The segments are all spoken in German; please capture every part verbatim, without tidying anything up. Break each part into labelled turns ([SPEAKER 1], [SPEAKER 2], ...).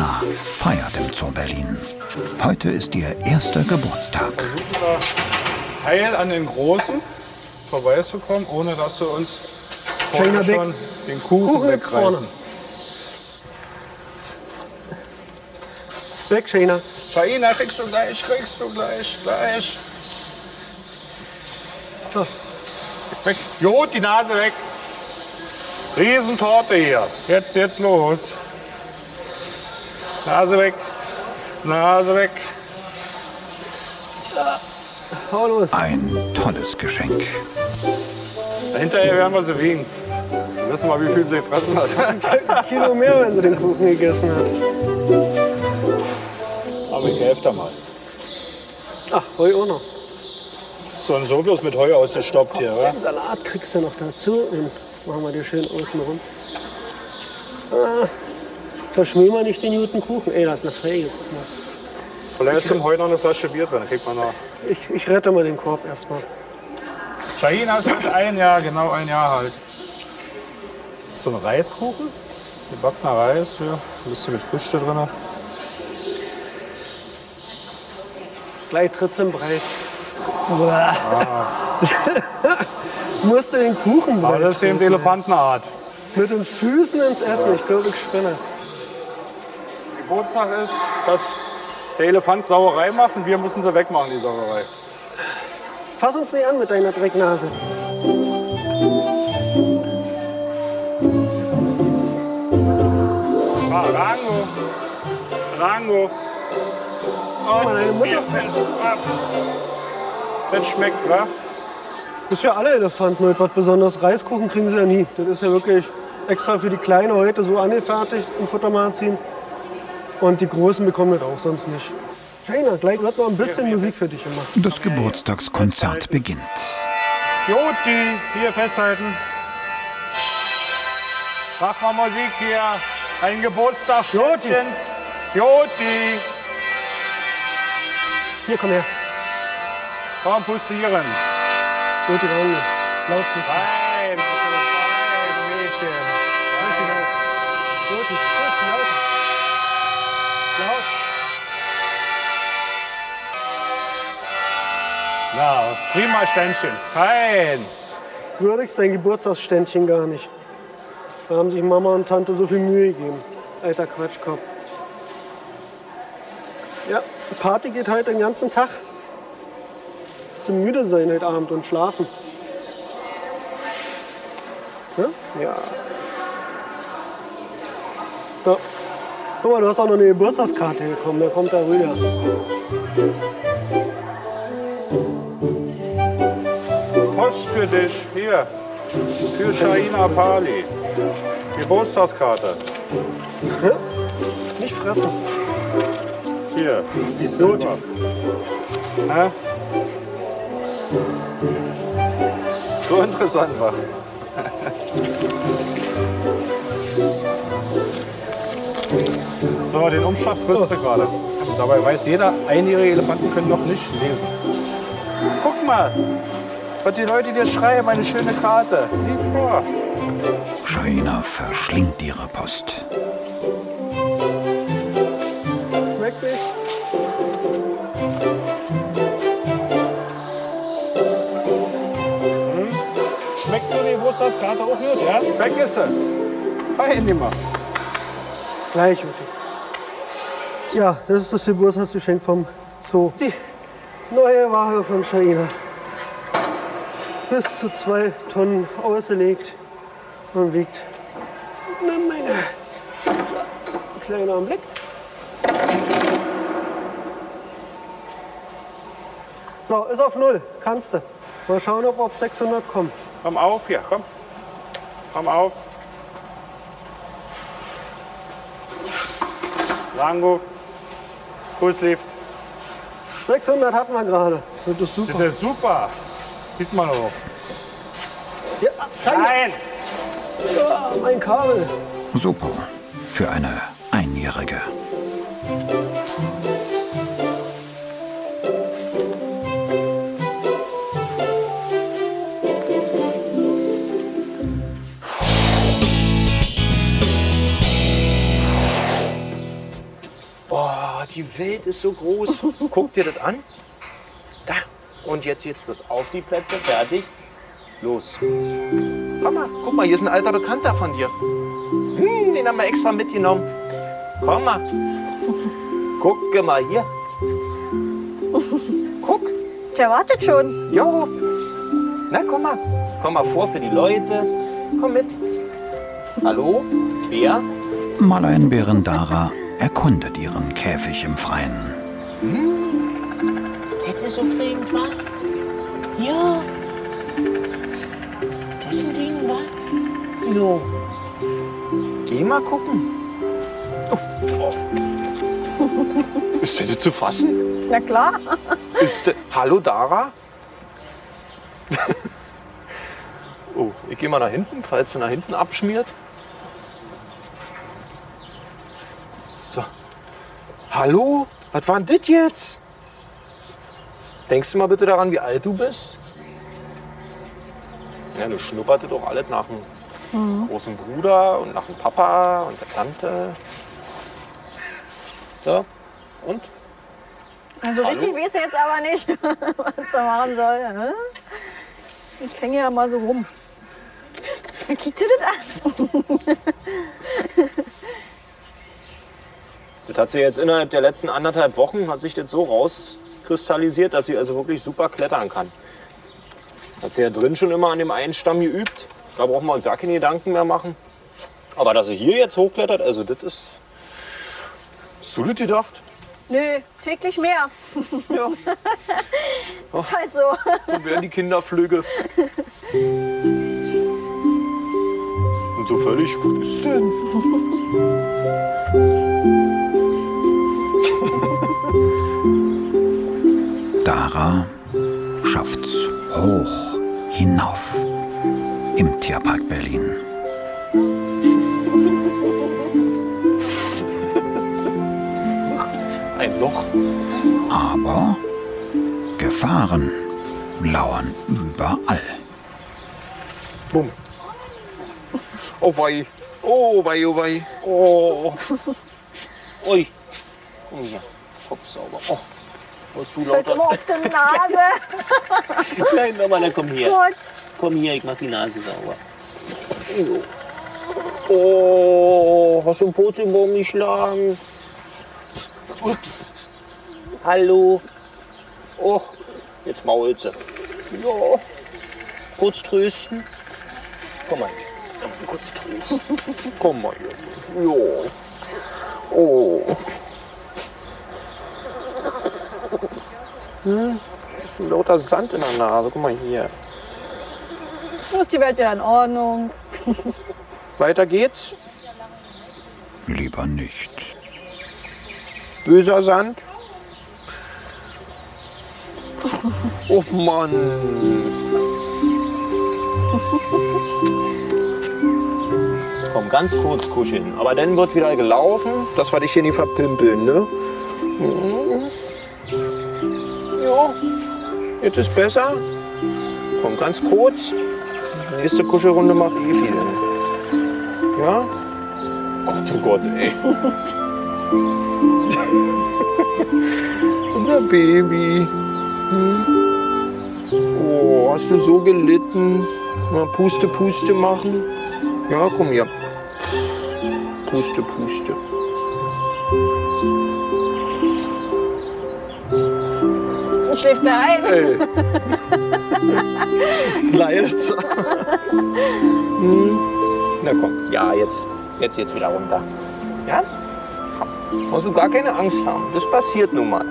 [SPEAKER 1] Shaina feiert im Zoo Berlin. Heute ist ihr erster Geburtstag.
[SPEAKER 2] Versuchen wir heil an den Großen vorbeizukommen, ohne dass sie uns vorher schon den Kuchen, Kuchen wegreißen.
[SPEAKER 3] Weg, Shaina.
[SPEAKER 2] Shaina, kriegst du gleich, kriegst du gleich, gleich.
[SPEAKER 3] So.
[SPEAKER 2] Weg. Jod, die Nase weg. Riesentorte hier. Jetzt, jetzt los. Nase weg. Nase weg.
[SPEAKER 3] Ja. Hau los.
[SPEAKER 1] Ein tolles Geschenk.
[SPEAKER 2] Hinterher werden wir sie wiegen. Wir wissen mal, wie viel sie gefressen hat.
[SPEAKER 3] Ein Kilo mehr, wenn sie den Kuchen gegessen hat.
[SPEAKER 2] Aber ich helfe da mal.
[SPEAKER 3] Ach, Heu auch noch.
[SPEAKER 2] So ein so bloß mit Heu ausgestoppt hier, oder?
[SPEAKER 3] Den Salat kriegst du noch dazu. Den machen wir dir schön außen rum. Ah, verschmähen wir nicht den guten Kuchen. Ey, da ist eine Fräge. Guck mal.
[SPEAKER 2] Vielleicht ist zum Heu noch eine Flasche Bier drin. Dann kriegt man noch.
[SPEAKER 3] Ich, ich rette mal den Korb erstmal.
[SPEAKER 2] Shaina ist heute ein Jahr, genau ein Jahr alt. So ein Reiskuchen. Gebackener Reis hier. Ein bisschen mit Früchte drin.
[SPEAKER 3] Gleich tritt's im Brei. Ah. Musste den Kuchen
[SPEAKER 2] Aber das ist eben die Elefantenart.
[SPEAKER 3] Mit den Füßen ins Essen, ich glaube, ich spinne.
[SPEAKER 2] Geburtstag ist, dass der Elefant Sauerei macht und wir müssen sie wegmachen, die Sauerei.
[SPEAKER 3] Fass uns nicht an mit deiner Drecknase.
[SPEAKER 2] Ah, Rango. Rango.
[SPEAKER 3] Oh, meine Mutter fest.
[SPEAKER 2] Das schmeckt, wa?
[SPEAKER 3] Das ist für alle Elefanten heute was Besonderes. Reiskuchen kriegen sie ja nie. Das ist ja wirklich extra für die Kleine heute so angefertigt im Futtermagazin. Und die Großen bekommen das auch sonst nicht. Shaina, gleich wird noch ein bisschen Musik für dich gemacht.
[SPEAKER 1] Das Geburtstagskonzert beginnt.
[SPEAKER 2] Joti, hier festhalten. Mach mal Musik hier. Ein Geburtstagsständchen. Joti.
[SPEAKER 3] Hier, komm her.
[SPEAKER 2] Komm, pustieren.
[SPEAKER 3] Joti, rein. Laut nicht.
[SPEAKER 2] Nein, nein, Mädchen.
[SPEAKER 3] Joti, Joti, laut. Laut.
[SPEAKER 2] Na, prima Ständchen. Fein.
[SPEAKER 3] Würdigst dein Geburtstagsständchen gar nicht. Da haben sich Mama und Tante so viel Mühe gegeben. Alter Quatschkopf. Ja, die Party geht heute den ganzen Tag. Wirst du müde sein heute Abend und schlafen? Ja? Ja. So. Guck mal, du hast auch noch eine Geburtstagskarte bekommen. Der kommt da rüber.
[SPEAKER 2] Post für dich. Hier. Für Shaina Pali. Geburtstagskarte.
[SPEAKER 3] Ja? Nicht fressen.
[SPEAKER 2] Hier.
[SPEAKER 3] Die Not.
[SPEAKER 2] Hä? So interessant war. So, den Umschlag frisst du gerade. Dabei weiß jeder, einjährige Elefanten können noch nicht lesen. Guck mal, was die Leute dir schreiben, eine schöne Karte. Lies vor.
[SPEAKER 1] Shaina verschlingt ihre Post.
[SPEAKER 3] Schmeckt nicht?
[SPEAKER 2] Hm? Schmeckt so die Geburtstagskarte auch gut, ja? Weg ist sie. Fein immer.
[SPEAKER 3] Gleich, Joti. Ja, das ist das Geburtstagsgeschenk vom Zoo. Die neue Ware von Shaina. Bis zu zwei Tonnen ausgelegt und wiegt eine Menge. Kleiner Blick. So, ist auf Null. Kannst du. Mal schauen, ob wir auf sechshundert kommen.
[SPEAKER 2] Komm auf hier, komm. Komm auf. Rango. Fußlift.
[SPEAKER 3] sechshundert hatten wir gerade. Das ist super.
[SPEAKER 2] Das ist super. Sieht man auch.
[SPEAKER 3] Ja,
[SPEAKER 2] Nein!
[SPEAKER 3] ja, mein Kabel.
[SPEAKER 1] Super. Für eine Einjährige.
[SPEAKER 4] die Welt ist so groß. Guck dir das an. Da. Und jetzt jetzt los. Auf die Plätze. Fertig. Los. Komm mal. Guck mal, hier ist ein alter Bekannter von dir. Hm, den haben wir extra mitgenommen. Komm mal. Guck mal hier. Guck.
[SPEAKER 5] Der wartet schon.
[SPEAKER 4] Jo. Na, komm mal. Komm mal vor für die Leute. Komm mit. Hallo? Wer?
[SPEAKER 1] Maleinbären Dara erkundet ihren Käfig im Freien.
[SPEAKER 4] Hm? Das ist so aufregend, wa? Ja. Das ist ein Ding, wa? Jo. Geh mal gucken. Oh. Oh. Ist das zu fassen?
[SPEAKER 5] Na klar.
[SPEAKER 4] Ist, hallo, Dara? Oh, ich gehe mal nach hinten, falls sie nach hinten abschmiert. So. Hallo? Was war denn das jetzt? Denkst du mal bitte daran, wie alt du bist? Ja, du schnupperte doch alles nach dem mhm. großen Bruder und nach dem Papa und der Tante. So, und?
[SPEAKER 5] Also
[SPEAKER 4] Hallo?
[SPEAKER 5] richtig weiß ich jetzt aber nicht, was er machen soll. Hä? Ich hänge ja mal so rum. Guck dir das an.
[SPEAKER 4] Das hat sie jetzt innerhalb der letzten anderthalb Wochen hat sich das so rauskristallisiert, dass sie also wirklich super klettern kann. Hat sie ja drin schon immer an dem einen Stamm geübt. Da brauchen wir uns ja keine Gedanken mehr machen. Aber dass sie hier jetzt hochklettert, also das ist... Hast du das gedacht?
[SPEAKER 5] Nö, täglich mehr.
[SPEAKER 4] Ja.
[SPEAKER 5] Ist halt so.
[SPEAKER 4] So werden die Kinderflüge. Und so völlig, was ist denn?
[SPEAKER 1] Dara schafft's hoch hinauf im Tierpark Berlin.
[SPEAKER 4] Ein Loch.
[SPEAKER 1] Aber Gefahren lauern überall.
[SPEAKER 4] Bumm. Oh wei. Oh wei, oh wei. Oh. Ui. Oh ja. Kopf sauber. Oh. Was du
[SPEAKER 5] Fällt
[SPEAKER 4] lauter.
[SPEAKER 5] immer auf die Nase.
[SPEAKER 4] Nein, nochmal, dann komm her.
[SPEAKER 5] Gott.
[SPEAKER 4] Komm hier, ich mach die Nase sauber. Oh, hast du einen Purzelbaum geschlagen? Ups. Hallo. Oh, jetzt mault sie. Ja. Kurz trösten. Komm mal hier. Kurz trösten. Komm mal hier. Ja. Oh. Hm? Hast du lauter Sand in der Nase? Guck mal hier.
[SPEAKER 5] Nun ist die Welt ja in Ordnung.
[SPEAKER 4] Weiter geht's.
[SPEAKER 1] Lieber nicht.
[SPEAKER 4] Böser Sand. Oh Mann. Komm, ganz kurz kuscheln. Aber dann wird wieder gelaufen, dass wir dich hier nicht verpimpeln, ne? Ja, jetzt ist besser. Komm, ganz kurz. Nächste Kuschelrunde macht Evi dann. Ja? Gott, oh Gott, ey. Unser Baby. Hm? Oh, hast du so gelitten? Mal Puste, Puste machen. Ja, komm hier. Puste, Puste.
[SPEAKER 5] Und schläft er ein?
[SPEAKER 4] Ey. Slides. Hm. Na komm, ja, jetzt, jetzt, jetzt wieder runter. Ja? Musst du gar keine Angst haben. Das passiert nun mal.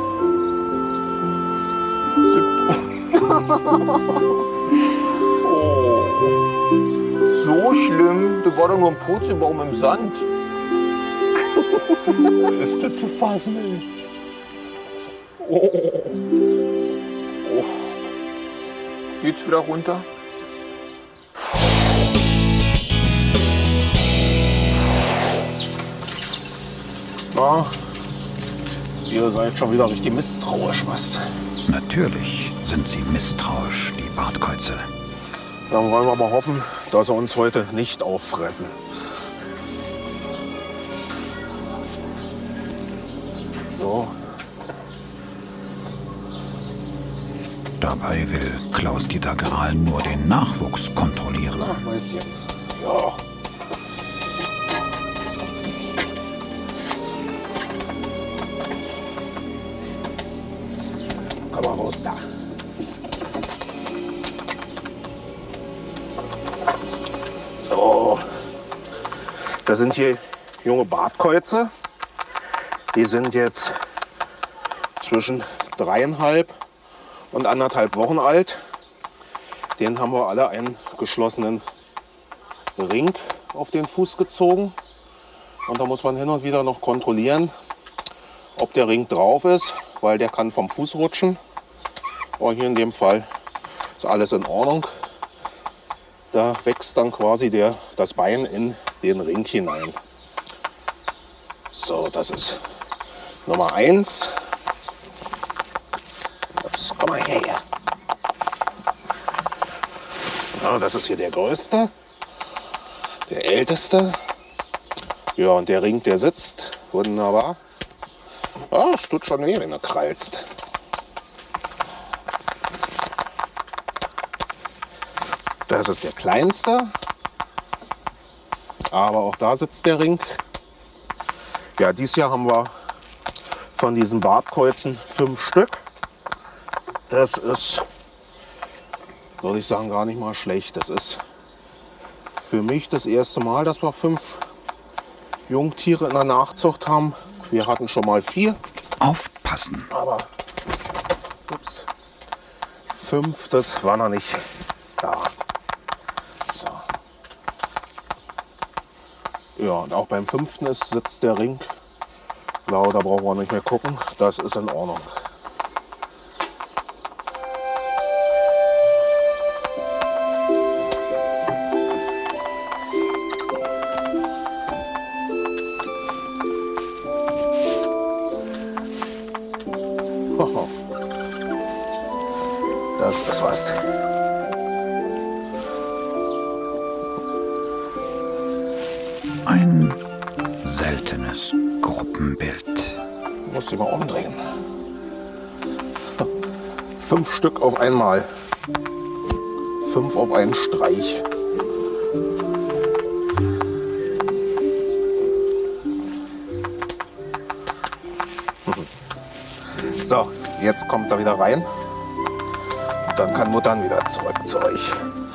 [SPEAKER 4] Oh. So schlimm. Du war doch nur ein Purzelbaum im Sand. Ist das zu fassen, ey? Oh. Oh. Geht's wieder runter? Na, ihr seid schon wieder richtig misstrauisch, was?
[SPEAKER 1] Natürlich sind sie misstrauisch, die Bartkäuze.
[SPEAKER 4] Dann wollen wir mal hoffen, dass sie uns heute nicht auffressen.
[SPEAKER 6] So.
[SPEAKER 1] Dabei will Klaus-Dieter Grahl nur den Nachwuchs kontrollieren.
[SPEAKER 6] Ach, Mäuschen. Ja. Komm mal raus da. So. Das sind hier junge Bartkäuze. Die sind jetzt zwischen dreieinhalb und anderthalb Wochen alt. Denen haben wir alle einen geschlossenen Ring auf den Fuß gezogen. Und da muss man hin und wieder noch kontrollieren, ob der Ring drauf ist, weil der kann vom Fuß rutschen. Aber hier in dem Fall ist alles in Ordnung. Da wächst dann quasi der, das Bein in den Ring hinein. So, das ist Nummer eins. Ups, komm mal her. Ja, das ist hier der größte, der älteste. Ja, und der Ring, der sitzt. Wunderbar. Ja, es tut schon weh, wenn er krallst. Das ist der kleinste. Aber auch da sitzt der Ring. Ja, dieses Jahr haben wir von diesen Bartkäuzen fünf Stück. Das ist, würde ich sagen, gar nicht mal schlecht. Das ist für mich das erste Mal, dass wir fünf Jungtiere in der Nachzucht haben. Wir hatten schon mal vier.
[SPEAKER 1] Aufpassen.
[SPEAKER 6] Aber ups, fünf, das war noch nicht da. So. Ja, und auch beim fünften ist, sitzt der Ring. Blau, da brauchen wir nicht mehr gucken. Das ist in Ordnung. Hoho. Das ist was.
[SPEAKER 1] Ein seltenes Gruppenbild.
[SPEAKER 6] Muss ich mal umdrehen. Fünf Stück auf einmal. Fünf auf einen Streich. So, jetzt kommt er wieder rein. Und dann kann Mutter wieder zurück zu euch.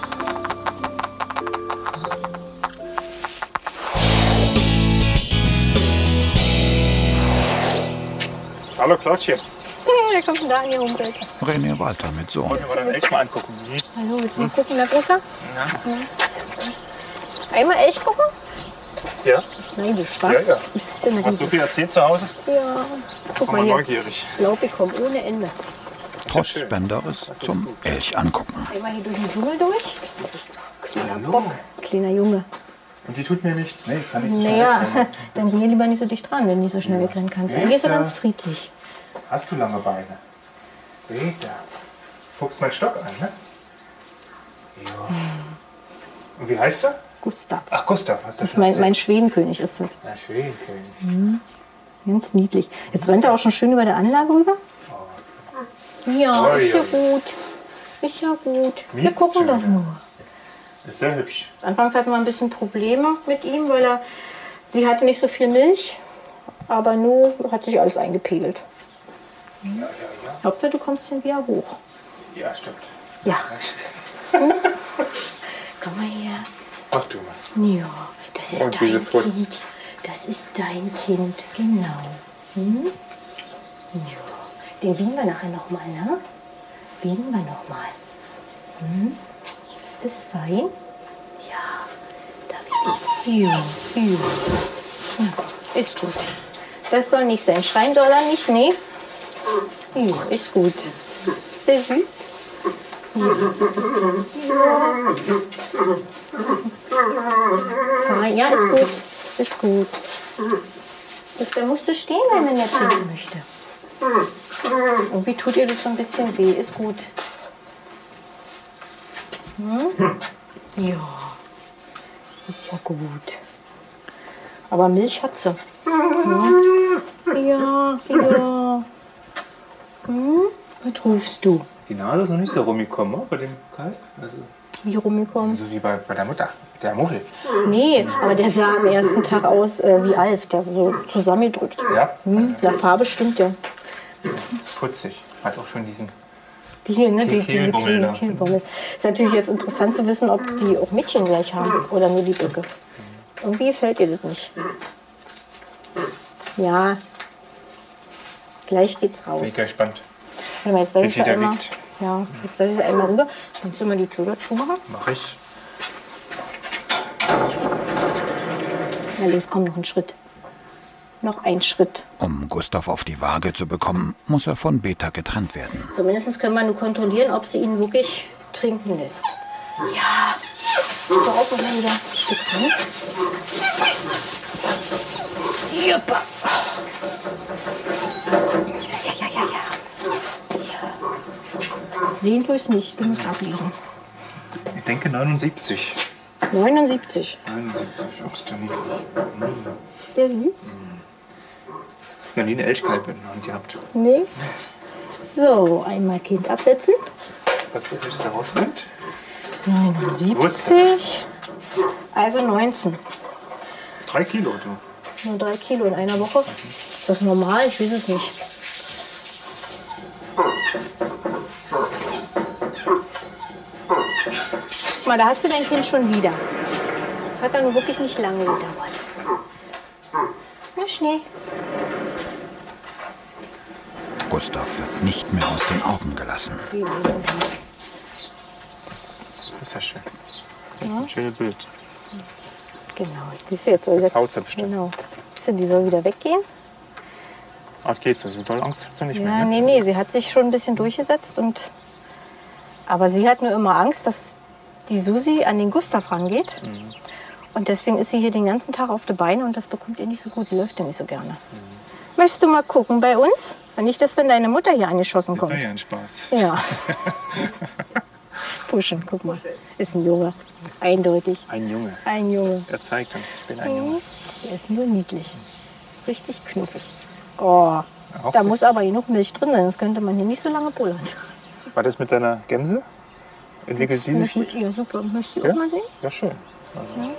[SPEAKER 2] Hallo Claudchen.
[SPEAKER 5] Wer kommt denn da an die Humpelt?
[SPEAKER 1] René Walter mit Sohn.
[SPEAKER 2] Wollen wir den Elch mal angucken?
[SPEAKER 5] Hallo, willst du mal gucken, wer besser? Ja. Einmal Elch gucken?
[SPEAKER 2] Ja.
[SPEAKER 5] Das ist neidisch, wa?
[SPEAKER 2] Ja, ja.
[SPEAKER 5] Ist denn
[SPEAKER 2] Hast du
[SPEAKER 5] neidisch?
[SPEAKER 2] viel erzählt zu Hause?
[SPEAKER 5] Ja. Guck
[SPEAKER 2] Komm
[SPEAKER 5] mal
[SPEAKER 2] mal
[SPEAKER 5] hier.
[SPEAKER 2] neugierig.
[SPEAKER 5] Laub bekommen, ohne Ende.
[SPEAKER 1] Trotz Spenderes zum Elch angucken.
[SPEAKER 5] Einmal hier durch den Dschungel durch. Kleiner Bock, kleiner Junge.
[SPEAKER 2] Und die tut mir nichts. Nee, kann nicht so schnell
[SPEAKER 5] Naja,
[SPEAKER 2] wegrennen.
[SPEAKER 5] dann geh lieber nicht so dicht dran, wenn du nicht so schnell wegrennen kannst. Dann gehst du ganz friedlich.
[SPEAKER 2] Hast du lange Beine? Rita. Guckst meinen Stock an, ne? Ja. Und wie heißt er?
[SPEAKER 5] Gustav.
[SPEAKER 2] Ach, Gustav. Hast du
[SPEAKER 5] Das ist mein, mein Schwedenkönig. Ist das.
[SPEAKER 2] Na, Schwedenkönig.
[SPEAKER 5] Ganz niedlich. Jetzt rennt er auch schon schön über der Anlage rüber. Ja,
[SPEAKER 2] Oh,
[SPEAKER 5] ist ja
[SPEAKER 2] ja.
[SPEAKER 5] gut. Ist ja gut. Wir
[SPEAKER 2] Miet's
[SPEAKER 5] gucken
[SPEAKER 2] schon
[SPEAKER 5] doch
[SPEAKER 2] wieder.
[SPEAKER 5] nur.
[SPEAKER 2] Ist sehr hübsch.
[SPEAKER 5] Anfangs hatten wir ein bisschen Probleme mit ihm, weil er, sie hatte nicht so viel Milch. Aber nun hat sich alles eingepegelt.
[SPEAKER 2] Ja, ja, ja.
[SPEAKER 5] Hauptsache, du kommst dann wieder hoch.
[SPEAKER 2] Ja, stimmt.
[SPEAKER 5] Ja. Hm? Komm mal her.
[SPEAKER 2] Mach du mal.
[SPEAKER 5] Ja, das ist
[SPEAKER 2] Und wie sie
[SPEAKER 5] dein
[SPEAKER 2] putzt.
[SPEAKER 5] Kind. Das ist dein Kind, genau. Hm? Ja. Den wiegen wir nachher noch mal, ne? Wiegen wir noch mal. Hm? Ist das fein? Ja. Da wiegen wir. Ja, ja. Ja, ist gut. Das soll nicht sein. Schreien soll er nicht, nee? Ja, ist gut. Ist der süß? Fein. Ja, ist gut. Ist gut. Jetzt, da musst du stehen bleiben, wenn er trinken möchte. Irgendwie tut ihr das so ein bisschen weh. Ist gut. Hm? Ja. Ist ja gut. Aber Milch hat sie. Hm? Ja, ja. Hm? Was rufst du?
[SPEAKER 6] Die Nase ist noch nicht so rumgekommen, ne? Bei dem Kalb. Also,
[SPEAKER 5] Wie rumgekommen?
[SPEAKER 6] so wie bei, bei der Mutter, der Muffel.
[SPEAKER 5] Nee, aber der sah am ersten Tag aus äh, wie Alf, der so zusammengedrückt.
[SPEAKER 6] Ja,
[SPEAKER 5] Hm? Der Farbe stimmt ja.
[SPEAKER 6] putzig. Hat auch schon diesen.
[SPEAKER 5] Die hier, ne? Die, diese
[SPEAKER 6] Kehlbummel
[SPEAKER 5] kleine
[SPEAKER 6] da.
[SPEAKER 5] Kehlbummel. Ist natürlich jetzt interessant zu wissen, ob die auch Mädchen gleich haben oder nur die Böcke. Irgendwie gefällt ihr das nicht. Ja. Gleich geht's raus.
[SPEAKER 6] Bin ich gespannt.
[SPEAKER 5] Warte mal, jetzt soll
[SPEAKER 6] Wie
[SPEAKER 5] ich
[SPEAKER 6] viel
[SPEAKER 5] ja
[SPEAKER 6] der
[SPEAKER 5] einmal,
[SPEAKER 6] wiegt.
[SPEAKER 5] ja, jetzt soll ich sie einmal rüber. Kannst du mal die Tür dazu machen?
[SPEAKER 6] Mach ich.
[SPEAKER 5] Na los, komm, noch einen Schritt. Noch ein Schritt.
[SPEAKER 1] Um Gustav auf die Waage zu bekommen, muss er von Beta getrennt werden.
[SPEAKER 5] Zumindest können wir nur kontrollieren, ob sie ihn wirklich trinken lässt. Ja. So, auf und dann wieder ein Stück rein. Juppa. Ja, ja, ja, ja. ja. Sehen tu es nicht, du musst ablesen.
[SPEAKER 6] Ich denke neunundsiebzig.
[SPEAKER 5] neunundsiebzig.
[SPEAKER 6] neunundsiebzig, ach, ist der niedlich.
[SPEAKER 5] Ist der süß?
[SPEAKER 6] Ja, nie eine Elchkalb in der Hand gehabt.
[SPEAKER 5] Nee. So, einmal Kind absetzen.
[SPEAKER 6] Was wird jetzt da rausnimmt?
[SPEAKER 5] neunundsiebzig. Also neunzehn.
[SPEAKER 6] Drei Kilo, du.
[SPEAKER 5] Nur drei Kilo in einer Woche. Ist das normal? Ich weiß es nicht. Guck mal, da hast du dein Kind schon wieder. Das hat dann nur wirklich nicht lange gedauert. Na, schnell.
[SPEAKER 1] Gustav wird nicht mehr aus den Augen gelassen.
[SPEAKER 6] Das ist ja schön. Ein schönes Bild.
[SPEAKER 5] Genau. Siehst du, jetzt soll
[SPEAKER 6] Jetzt
[SPEAKER 5] wieder,
[SPEAKER 6] haut sie bestimmt.
[SPEAKER 5] genau. Siehst du, die soll wieder weggehen.
[SPEAKER 6] Ach, geht's so. So doll Angst hat sie nicht
[SPEAKER 5] Ja,
[SPEAKER 6] mehr. Ne?
[SPEAKER 5] nee, nee, sie hat sich schon ein bisschen durchgesetzt. Und aber sie hat nur immer Angst, dass die Susi an den Gustav rangeht.
[SPEAKER 6] Mhm.
[SPEAKER 5] Und deswegen ist sie hier den ganzen Tag auf die Beine und das bekommt ihr nicht so gut. Sie läuft ja nicht so gerne. Mhm. Möchtest du mal gucken bei uns? Wenn nicht, dass dann deine Mutter hier angeschossen kommt.
[SPEAKER 6] War ja ein Spaß.
[SPEAKER 5] Ja. Pushen, guck mal. Ist ein Junge. Eindeutig.
[SPEAKER 6] Ein Junge.
[SPEAKER 5] Ein Junge.
[SPEAKER 6] Er zeigt uns, ich bin ein Junge.
[SPEAKER 5] Der ist nur niedlich. Richtig knuffig. Oh,
[SPEAKER 6] Auch
[SPEAKER 5] da
[SPEAKER 6] das-
[SPEAKER 5] muss aber genug Milch drin sein, sonst könnte man hier nicht so lange pullern.
[SPEAKER 6] War das mit deiner Gämse? Entwickelt die sich
[SPEAKER 5] Mit
[SPEAKER 6] gut?
[SPEAKER 5] ihr, super. Möchtest du
[SPEAKER 6] Ja?
[SPEAKER 5] auch mal sehen?
[SPEAKER 6] Ja, schön. Also,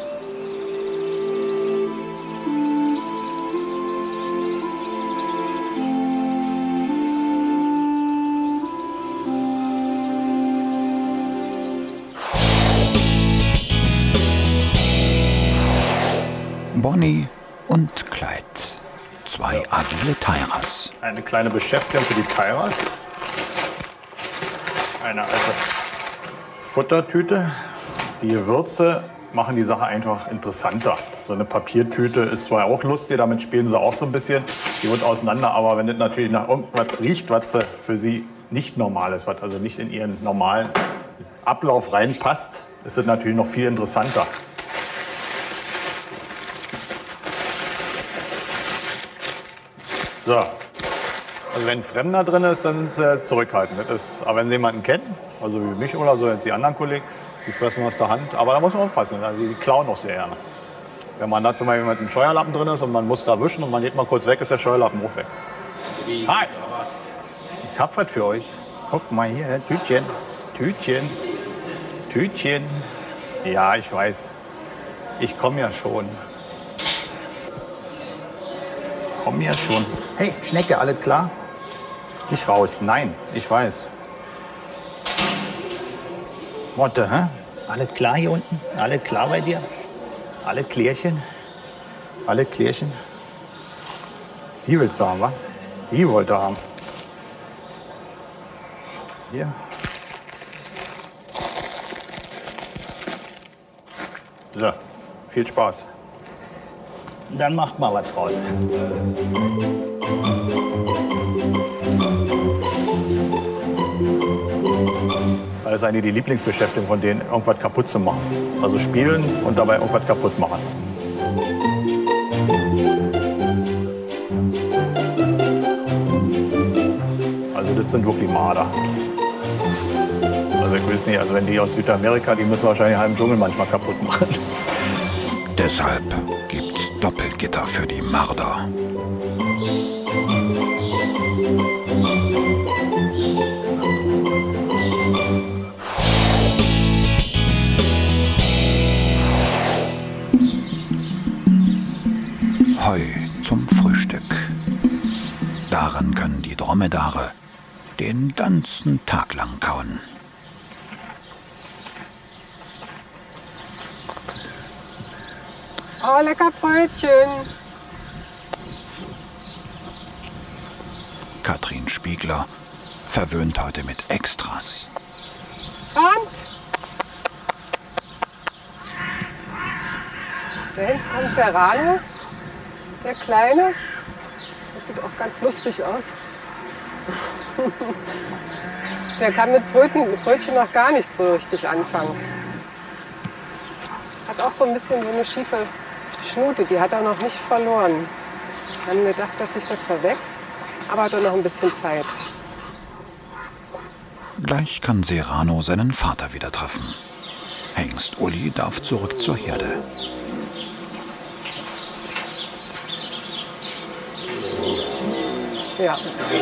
[SPEAKER 1] Bonnie und Clyde. Zwei agile Tairas.
[SPEAKER 2] Eine kleine Beschäftigung für die Tairas. Eine alte Futtertüte. Die Gewürze machen die Sache einfach interessanter. So eine Papiertüte ist zwar auch lustig, damit spielen sie auch so ein bisschen. Die wird auseinander, aber wenn das natürlich nach irgendwas riecht, was für sie nicht normal ist, was also nicht in ihren normalen Ablauf reinpasst, ist das natürlich noch viel interessanter. So. Also wenn ein Fremder drin ist, dann ist er zurückhaltend. Das ist, aber wenn Sie jemanden kennen, also wie mich oder so, jetzt die anderen Kollegen, die fressen aus der Hand. Aber da muss man aufpassen, also die klauen auch sehr gerne. Wenn man da zum Beispiel mit einem Scheuerlappen drin ist und man muss da wischen und man geht mal kurz weg, ist der Scheuerlappen auch weg. Hi! Ich hab was für euch. Guck mal hier, Tütchen, Tütchen, Tütchen. Ja, ich weiß. Ich komme ja schon. Komm ja schon. Hey, Schnecke, alles klar? Nicht raus. Nein, ich weiß. Motte, hä? Alles klar hier unten? Alles klar bei dir? Alle Klärchen? Alle Klärchen? Die willst du haben, wa? Die wollte er haben. Hier. So, viel Spaß. Dann macht mal was draus. Das ist eigentlich die Lieblingsbeschäftigung von denen, irgendwas kaputt zu machen. Also spielen und dabei irgendwas kaputt machen. Also das sind wirklich Marder. Also ich weiß nicht, also wenn die aus Südamerika, die müssen wahrscheinlich einen halben Dschungel manchmal kaputt machen.
[SPEAKER 1] Deshalb gibt's Doppelgitter für die Marder. Heu zum Frühstück. Daran können die Dromedare den ganzen Tag lang kauen.
[SPEAKER 7] Oh, lecker Brötchen.
[SPEAKER 1] Katrin Spiegler verwöhnt heute mit Extras.
[SPEAKER 7] Und? Da hinten kommt Serrano, der Kleine. Das sieht auch ganz lustig aus. Der kann mit Brötchen, mit Brötchen noch gar nicht so richtig anfangen. Hat auch so ein bisschen so eine schiefe Schnute, die hat er noch nicht verloren. Wir haben gedacht, dass sich das verwächst, aber hat er noch ein bisschen Zeit.
[SPEAKER 1] Gleich kann Serrano seinen Vater wieder treffen. Hengst Uli darf zurück zur Herde.
[SPEAKER 7] Ja.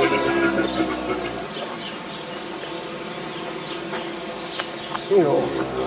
[SPEAKER 7] Jo.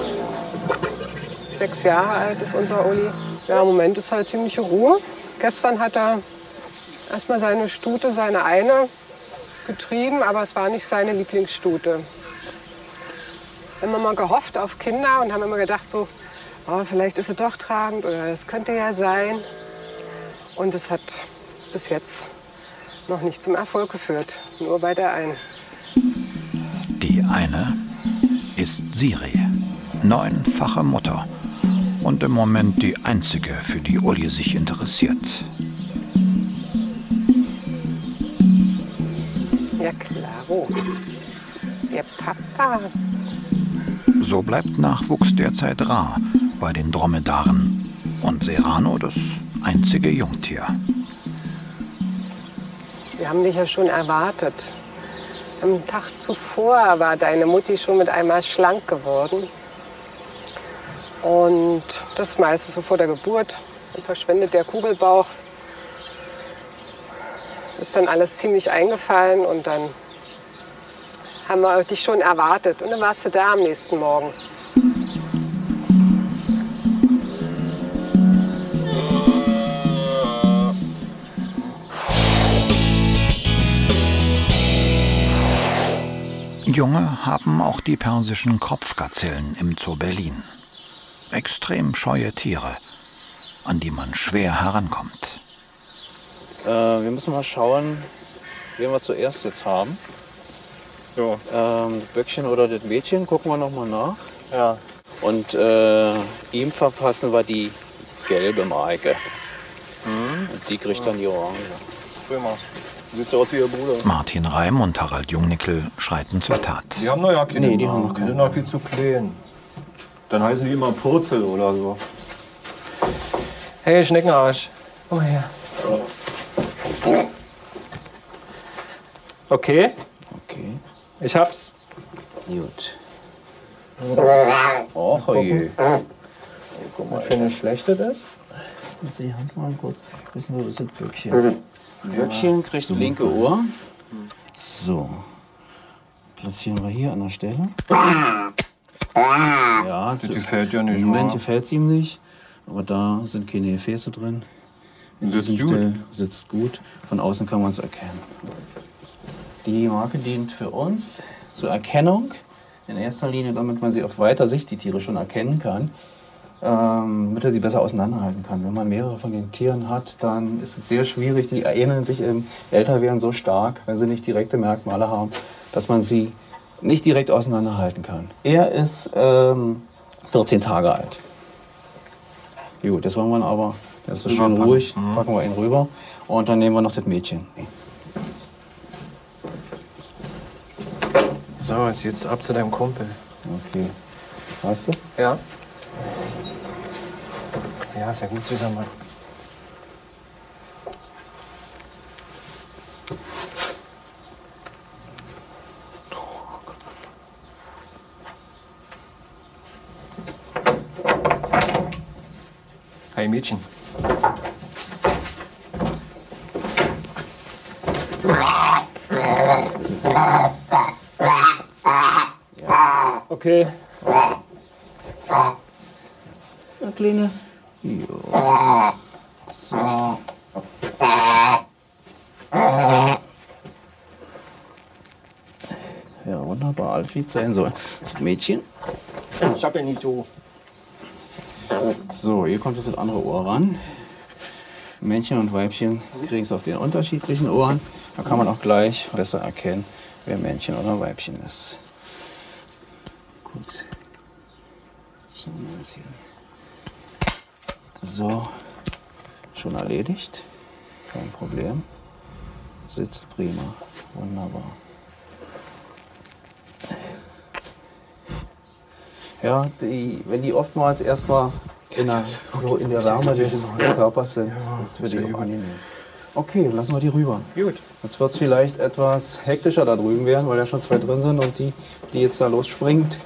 [SPEAKER 7] Sechs Jahre alt ist unser Uli. Ja, im Moment ist halt ziemliche Ruhe. Gestern hat er erstmal seine Stute, seine eine, getrieben, aber es war nicht seine Lieblingsstute. Wir haben immer gehofft auf Kinder und haben immer gedacht, so, oh, vielleicht ist sie doch tragend oder das könnte ja sein. Und es hat bis jetzt noch nicht zum Erfolg geführt, nur bei der einen.
[SPEAKER 1] Die eine ist Siri, neunfache Mutter und im Moment die einzige, für die Uli sich interessiert.
[SPEAKER 7] Ja, klaro. Ihr Papa.
[SPEAKER 1] So bleibt Nachwuchs derzeit rar bei den Dromedaren und Serrano das einzige Jungtier.
[SPEAKER 7] Wir haben dich ja schon erwartet. Am Tag zuvor war deine Mutti schon mit einmal schlank geworden. Und das ist meistens so vor der Geburt. Dann verschwindet der Kugelbauch. Ist dann alles ziemlich eingefallen und dann haben wir dich schon erwartet. Und dann warst du da am nächsten Morgen.
[SPEAKER 1] Junge haben auch die persischen Kropfgazellen im Zoo Berlin. Extrem scheue Tiere, an die man schwer herankommt.
[SPEAKER 4] Äh, wir müssen mal schauen, wen wir zuerst jetzt haben.
[SPEAKER 2] Ja.
[SPEAKER 4] Ähm, das Böckchen oder das Mädchen, gucken wir noch mal nach.
[SPEAKER 2] Ja.
[SPEAKER 4] Und äh, ihm verpassen wir die gelbe Marke.
[SPEAKER 2] Mhm.
[SPEAKER 4] Und die kriegt dann die Orange.
[SPEAKER 2] Prima. Sieht aus wie ihr Bruder.
[SPEAKER 1] Martin Reim und Harald Jungnickel schreiten zur Tat.
[SPEAKER 2] Die haben noch ja keine.
[SPEAKER 4] Nee, die haben noch
[SPEAKER 2] Die
[SPEAKER 4] keine.
[SPEAKER 2] sind noch viel zu klein. Dann heißen die immer Purzel oder so.
[SPEAKER 8] Hey, Schneckenarsch. Komm mal her. Okay,
[SPEAKER 4] Okay,
[SPEAKER 8] ich hab's.
[SPEAKER 4] gut. Och, je. Guck mal,
[SPEAKER 8] Für eine schlechte das?
[SPEAKER 4] jetzt die Hand mal kurz. Wissen wir, was ist das Böckchen? Böckchen kriegt das linke Ohr. So. Platzieren wir hier an der Stelle. Ja,
[SPEAKER 2] Das gefällt ja nicht.
[SPEAKER 4] im Moment
[SPEAKER 2] oder?
[SPEAKER 4] gefällt es ihm nicht. Aber da sind keine Gefäße drin. In
[SPEAKER 2] Sitzt
[SPEAKER 4] diesem
[SPEAKER 2] gut.
[SPEAKER 4] Stelle sitzt gut. Von außen kann man es erkennen. Die Marke dient für uns zur Erkennung. In erster Linie, damit man sie auf weiter Sicht, die Tiere, schon erkennen kann. Ähm, damit er sie besser auseinanderhalten kann. Wenn man mehrere von den Tieren hat, dann ist es sehr schwierig. Die ähneln sich im Älterwerden so stark, wenn sie nicht direkte Merkmale haben, dass man sie nicht direkt auseinanderhalten kann. Er ist ähm, vierzehn Tage alt. Gut, das wollen wir aber. Das ist schön ruhig. Packen wir ihn rüber. Und dann nehmen wir noch das Mädchen.
[SPEAKER 8] So, ist jetzt ab zu deinem Kumpel.
[SPEAKER 4] Okay. Weißt du?
[SPEAKER 8] Ja? Ja, ist ja gut, süßer Mann. Hi, Mädchen. Okay.
[SPEAKER 4] Ja, Kleine. Ja. So.
[SPEAKER 8] wunderbar, alles wie es sein soll. Das Mädchen.
[SPEAKER 4] Ich hab ja nicht so.
[SPEAKER 8] So, hier kommt jetzt das andere Ohr ran. Männchen und Weibchen kriegen es auf den unterschiedlichen Ohren. Da kann man auch gleich besser erkennen, wer Männchen oder Weibchen ist. Gut. So, mal das hier. So, schon erledigt. Kein Problem. Sitzt prima. Wunderbar. Ja, die, wenn die oftmals erstmal in der, so in der Wärme des Körpers sind, ist für die auch angenehm. Okay, lassen wir die rüber. Gut. Jetzt wird es vielleicht etwas hektischer da drüben werden, weil ja schon zwei drin sind und die, die jetzt da losspringt.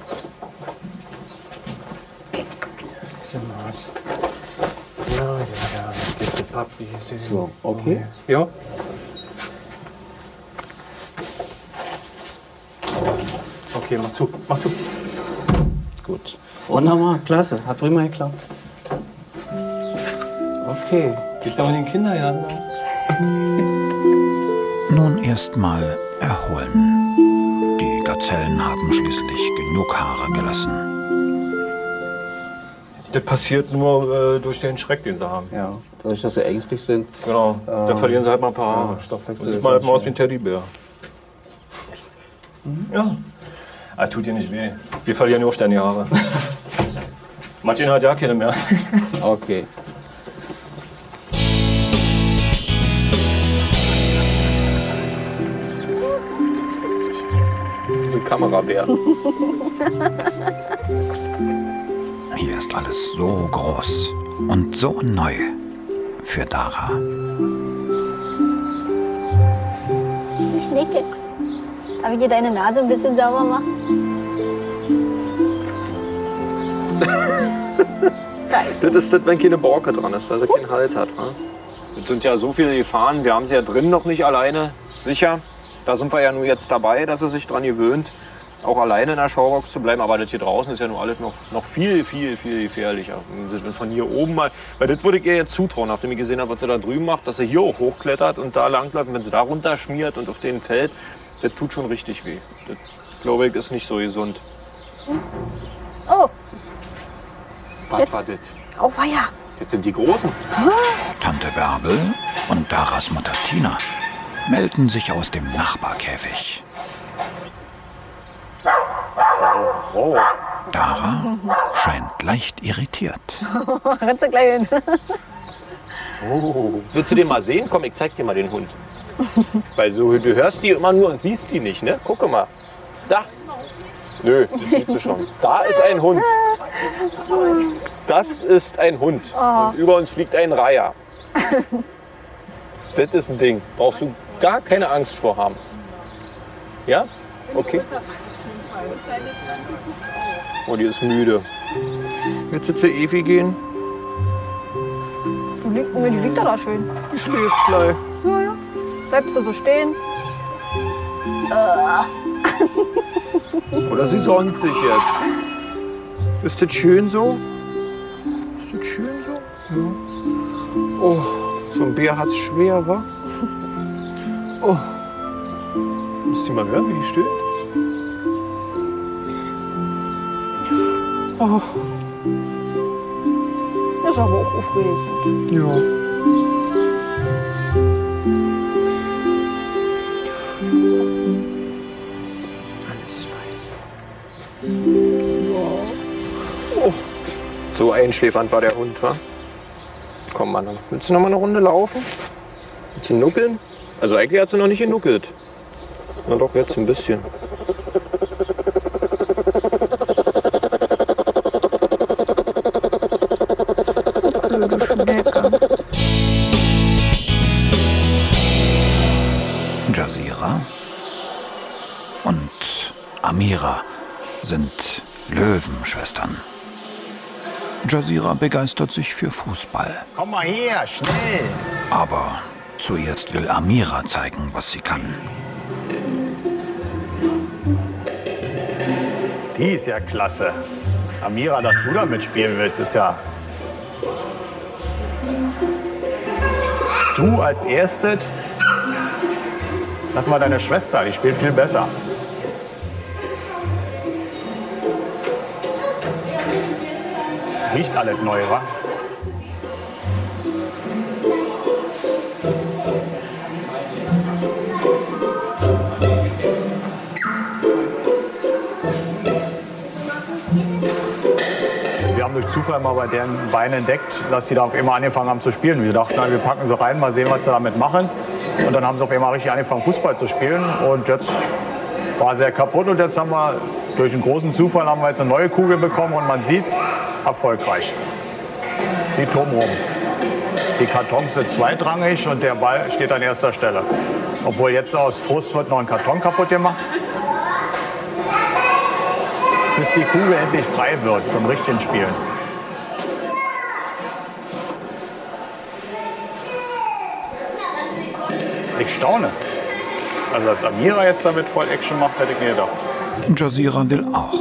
[SPEAKER 9] Ja, ja, ja, das geht die Papi.
[SPEAKER 8] So, okay.
[SPEAKER 9] Ja. Okay, mach zu, mach zu.
[SPEAKER 8] Gut. Wunderbar, klasse. Hat prima geklappt. Okay.
[SPEAKER 9] Geht doch in den Kindergarten.
[SPEAKER 1] Nun erst mal erholen. Die Gazellen haben schließlich genug Haare gelassen.
[SPEAKER 9] Das passiert nur äh, durch den Schreck, den sie haben.
[SPEAKER 8] Ja, dadurch, dass sie ängstlich sind.
[SPEAKER 9] Genau,
[SPEAKER 8] Ähm,
[SPEAKER 9] da verlieren sie halt mal ein paar Haare.
[SPEAKER 8] ja, Stoffwechsel
[SPEAKER 9] Das sieht
[SPEAKER 8] ist
[SPEAKER 9] mal halt
[SPEAKER 8] halt
[SPEAKER 9] mal aus wie
[SPEAKER 8] schnell.
[SPEAKER 9] ein Teddybär. Ja. Ah, tut dir nicht weh. Wir verlieren ja auch ständig Haare. Martin hat ja keine mehr.
[SPEAKER 8] Okay.
[SPEAKER 4] Diese Kamerabär.
[SPEAKER 1] Hier ist alles so groß und so neu für Dara.
[SPEAKER 10] Schnecke. Darf ich dir deine Nase ein bisschen sauber machen? Da ist
[SPEAKER 4] Das ist das, wenn keine Borke dran ist, weil sie keinen Halt hat. Wa? Es sind ja so viele Gefahren. Wir haben sie ja drin noch nicht alleine. Sicher. Da sind wir ja nur jetzt dabei, dass sie sich dran gewöhnt, auch alleine in der Showbox zu bleiben. Aber das hier draußen ist ja nur alles noch, noch viel, viel, viel gefährlicher. Wenn sie dann von hier oben mal, weil das würde ich ihr jetzt zutrauen, nachdem ich gesehen habe, was sie da drüben macht, dass sie hier auch hochklettert und da langläuft. Und wenn sie da runterschmiert und auf den fällt, das tut schon richtig weh. Das, glaube ich, ist nicht so gesund.
[SPEAKER 10] Oh,
[SPEAKER 4] Was
[SPEAKER 10] Jetzt.
[SPEAKER 4] war das?
[SPEAKER 10] oh weia.
[SPEAKER 4] Das sind die Großen.
[SPEAKER 1] Tante Bärbel und Daras Mutter Tina melden sich aus dem Nachbarkäfig.
[SPEAKER 4] Oh.
[SPEAKER 1] Dara scheint leicht irritiert.
[SPEAKER 10] Rennst du gleich hin.
[SPEAKER 4] Oh. Willst du den mal sehen? Komm, ich zeig dir mal den Hund. Weil so, du hörst die immer nur und siehst die nicht, ne? Gucke mal. Da. Nö, das siehst du schon. Da ist ein Hund. Das ist ein Hund. Und über uns fliegt ein Reiher. Das ist ein Ding. Brauchst du gar keine Angst vor haben. Ja? Okay. Oh, die ist müde. Willst du zu Evi gehen?
[SPEAKER 10] Die liegt, die liegt da, da schön.
[SPEAKER 4] Die schläft gleich.
[SPEAKER 10] Ja, ja. Bleibst du so stehen?
[SPEAKER 4] Oder sie sonnt sich jetzt. Ist das schön so? Ist das schön so? Ja. Oh, so ein Bär hat's schwer, wa? Oh. Müsst ihr mal hören, wie die stöhnt? Oh.
[SPEAKER 10] Das ist aber auch aufregend.
[SPEAKER 4] Ja. Alles fein. Ja. Oh. So einschläfernd war der Hund, wa? Komm, Mann. Willst du noch mal eine Runde laufen? Willst du nuckeln? Also eigentlich hat sie noch nicht genuckelt. Na doch, jetzt ein bisschen.
[SPEAKER 1] Jazira und Amira sind Löwenschwestern. Jazira begeistert sich für Fußball.
[SPEAKER 2] Komm mal her, schnell.
[SPEAKER 1] Aber zuerst will Amira zeigen, was sie kann.
[SPEAKER 2] Die ist ja klasse. Amira, dass du da mitspielen willst, ist ja... Du als Erstes? Lass mal deine Schwester, die spielt viel besser. Riecht alles neu, wa? Wir haben durch Zufall mal bei deren Beinen entdeckt, dass die da auf einmal angefangen haben zu spielen. Wir dachten, na, wir packen sie rein, mal sehen, was sie damit machen. Und dann haben sie auf einmal richtig angefangen, Fußball zu spielen. Und jetzt war sehr kaputt. Und jetzt haben wir durch einen großen Zufall haben wir jetzt eine neue Kugel bekommen. Und man sieht es, erfolgreich. Sie toben rum. Die Kartons sind zweitrangig und der Ball steht an erster Stelle. Obwohl jetzt aus Frust wird noch ein Karton kaputt gemacht. Bis die Kugel endlich frei wird zum richtigen Spielen. Ich staune. Also dass Amira jetzt damit voll Action macht, hätte ich mir gedacht.
[SPEAKER 1] Jazira will auch.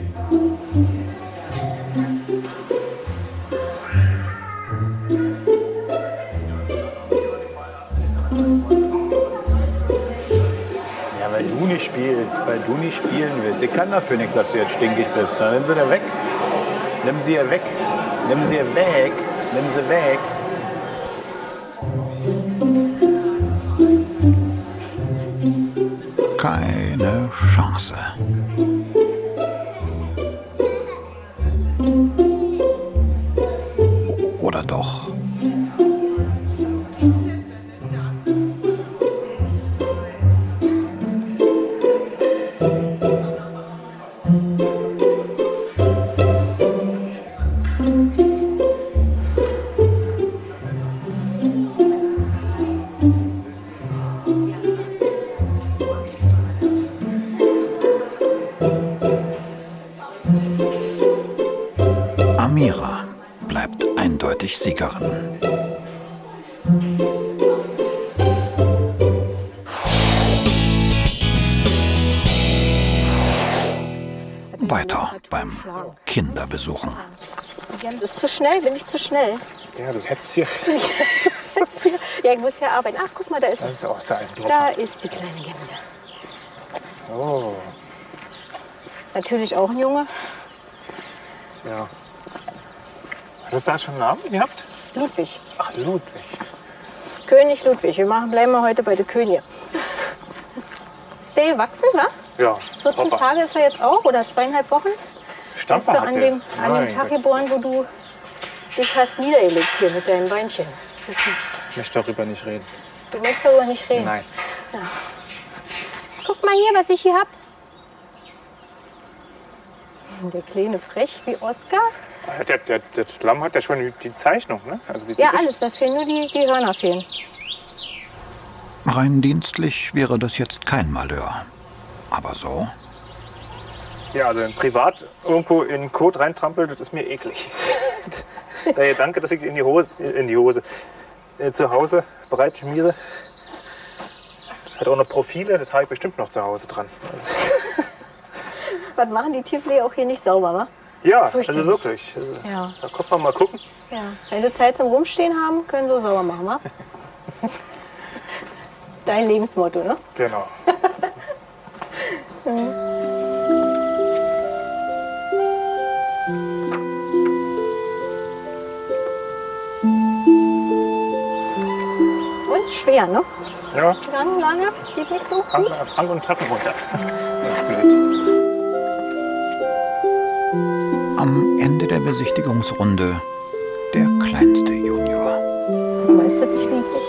[SPEAKER 2] Ja, weil du nicht spielst, weil du nicht spielen willst. Ich kann dafür nichts, dass du jetzt stinkig bist. Dann nimm sie dir weg. Nimm sie ihr weg. Nimm sie ihr weg. Nimm sie weg.
[SPEAKER 1] Keine Chance. Oder doch? Amira bleibt eindeutig Siegerin. Weiter beim Kinderbesuchen.
[SPEAKER 5] Das ist zu schnell, bin ich zu schnell?
[SPEAKER 6] Ja, du hättest hier.
[SPEAKER 5] Ja, ich muss ja arbeiten. Ach, guck mal, da ist
[SPEAKER 6] Das ist auch so ein Druck.
[SPEAKER 5] Da ist die kleine Gemse.
[SPEAKER 6] Oh,
[SPEAKER 5] Natürlich auch ein Junge.
[SPEAKER 6] ja. Hat das da schon einen Namen gehabt?
[SPEAKER 5] Ludwig.
[SPEAKER 6] Ach, Ludwig.
[SPEAKER 5] König Ludwig. Wir machen, bleiben wir heute bei der Königin. Ist der gewachsen, wa?
[SPEAKER 6] Ja.
[SPEAKER 5] vierzehn
[SPEAKER 6] Papa.
[SPEAKER 5] Tage ist er jetzt auch oder zweieinhalb Wochen?
[SPEAKER 6] Stamper
[SPEAKER 5] Bist du
[SPEAKER 6] hat
[SPEAKER 5] an
[SPEAKER 6] der.
[SPEAKER 5] dem, an
[SPEAKER 6] Mein
[SPEAKER 5] dem Tag
[SPEAKER 6] Gott.
[SPEAKER 5] geboren, wo du dich hast niedergelegt hier mit deinen Beinchen.
[SPEAKER 6] Ich möchte darüber nicht reden.
[SPEAKER 5] Du möchtest darüber nicht reden.
[SPEAKER 6] Nein.
[SPEAKER 5] Guck mal hier, was ich hier hab. Der kleine frech wie Oskar.
[SPEAKER 6] Der, der, der Schlamm hat ja schon die Zeichnung, ne? Also die
[SPEAKER 5] Ja,
[SPEAKER 6] Gesicht-
[SPEAKER 5] alles. Da fehlen nur die, die Hörner fehlen.
[SPEAKER 1] Rein dienstlich wäre das jetzt kein Malheur. Aber so?
[SPEAKER 6] Ja, also privat irgendwo in den Kot reintrampelt, das ist mir eklig. Der Gedanke, dass ich in die Hose, in die Hose äh, zu Hause bereit schmiere. Das hat auch noch Profile, das habe ich bestimmt noch zu Hause dran. Also,
[SPEAKER 5] Was machen die Tierpfleger auch hier nicht sauber, wa?
[SPEAKER 6] ja, also
[SPEAKER 5] Fürchterlich.
[SPEAKER 6] wirklich. Also,
[SPEAKER 5] Ja.
[SPEAKER 6] Da kommt man mal gucken.
[SPEAKER 5] Ja. Wenn sie Zeit zum Rumstehen haben, können sie sauber machen, wa? Dein Lebensmotto, ne?
[SPEAKER 6] Genau.
[SPEAKER 5] Und schwer, ne?
[SPEAKER 6] Ja,
[SPEAKER 5] Lang, lange, geht nicht so
[SPEAKER 6] Frank,
[SPEAKER 5] gut.
[SPEAKER 6] Frank und Treppen runter. Das ist blöd.
[SPEAKER 1] Am Ende der Besichtigungsrunde der kleinste Junior.
[SPEAKER 5] Aber ist das nicht niedlich?